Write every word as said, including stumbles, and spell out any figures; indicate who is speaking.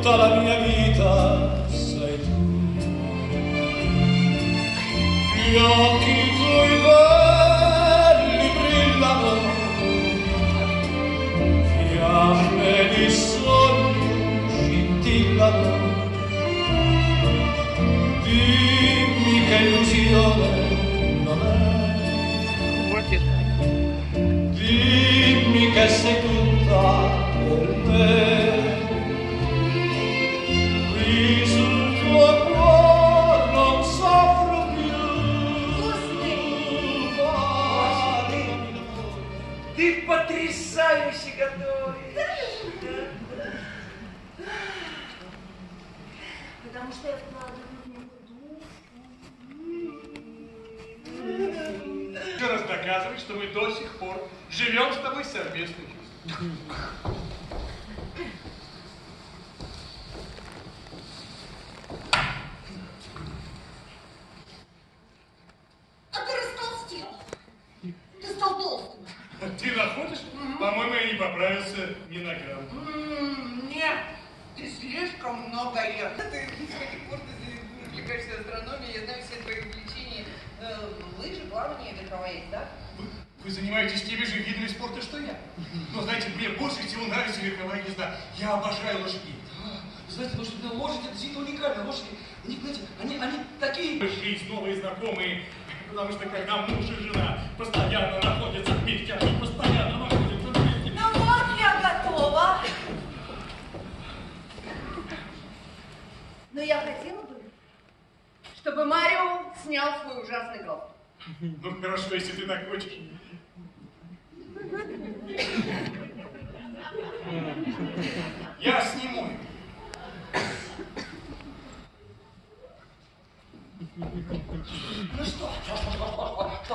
Speaker 1: tutta la mia vita sei tu. Gli occhi tuoi belli brillano, fiamme di sogno scintillano. Dimmi che illusione non è, dimmi che sei tutta per me. Qui sul tuo cuore non soffro più.
Speaker 2: Ты потрясающе готовишь.
Speaker 3: Потому что я вкладываю в него душу.
Speaker 4: Еще раз доказывает, что мы до сих пор живем с тобой совместной жизнью.
Speaker 3: А ты растолстел. Ты стал толстым.
Speaker 4: Ты находишь? Mm-hmm. По-моему, я не поправился ни на грамм.
Speaker 2: Mm, нет, ты слишком много ешь. Ты с каких пор ты увлекаешься астрономией, я знаю все твои увлечения. Э, лыжи, плавание, верховая езда.
Speaker 4: Вы, вы занимаетесь теми же видами спорта, что я. Но знаете, мне больше всего нравится верховая езда. Я обожаю лошадей.
Speaker 5: Знаете, потому что лошади, это действительно уникально. Лошади, они, знаете, они, они такие...
Speaker 4: Жизнь, новые знакомые. Потому что когда муж и жена постоянно находятся вместе, они постоянно находятся вместе.
Speaker 3: Ну вот, я готова. Но я хотела бы, чтобы Марио снял свой ужасный галстук.
Speaker 4: Ну хорошо, если ты так хочешь. Я сниму.
Speaker 2: Ну что? Что, что, что, что, что,